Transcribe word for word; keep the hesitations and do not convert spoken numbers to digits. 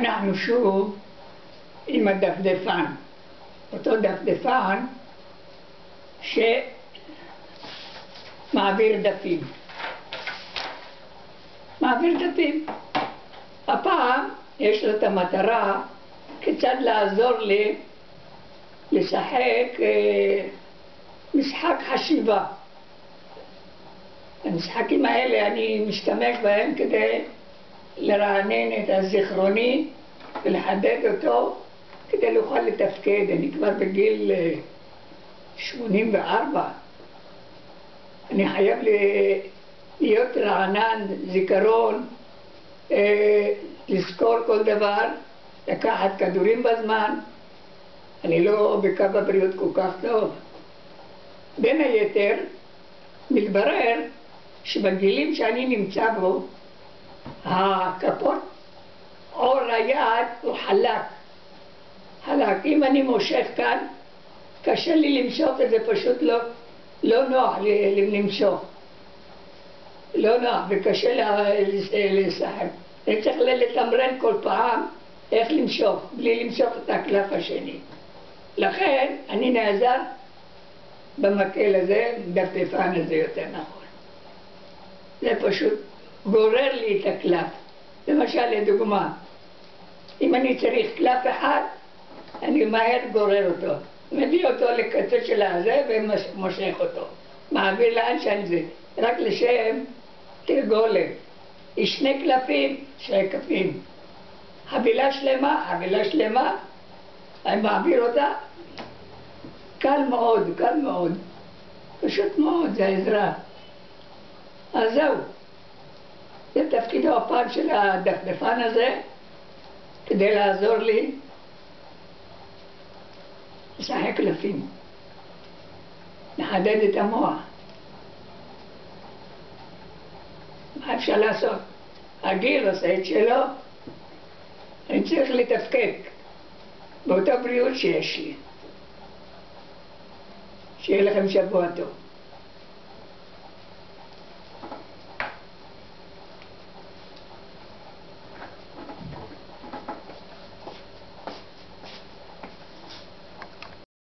אנחנו שוב עם הדפדפן, אותו דפדפן שמעביר דפים. מעביר דפים. הפעם יש לו את המטרה כיצד לעזור לי לשחק אה, משחק חשיבה. המשחקים האלה אני משתמש בהם כדי לרענן את הזיכרוני ולחדד אותו כדי לאוכל לתפקד. אני כבר בגיל שמונים וארבע. אני חייב להיות רענן, זיכרון, לזכור כל דבר, לקחת כדורים בזמן. אני לא בקו הבריאות כל כך טוב. בין היתר, מתברר שבגילים שאני נמצא בו, הכפות עור היד הוא חלק. חלק. אם אני מושך כאן, קשה לי למשוך את זה, פשוט לא, לא נוח לי למשוך. לא נוח וקשה לשחק. אני צריך לתמרן כל פעם איך למשוך, בלי למשוך את הקלף השני. לכן אני נעזר במקל הזה, דפדפן הזה יותר נכון. זה פשוט גורר לי את הקלף. למשל, לדוגמה, אם אני צריך קלף אחד, אני מהר גורר אותו. מביא אותו לקצה של הזה ומושך אותו. מעביר לאן שאני זה. רק לשם תרגולת. יש שני קלפים, שני קלפים. חבילה שלמה, חבילה שלמה. אני מעביר אותה. קל מאוד, קל מאוד. פשוט מאוד, זה העזרה. אז זהו. זה תפקידו הפעם של הדפדפן הזה, כדי לעזור לי לשחק קלפים, לחדד את המוח. מה אפשר לעשות? הגיל עושה את שלו, אני צריך לתפקד באותה בריאות שיש לי. שיהיה לכם שבוע טוב.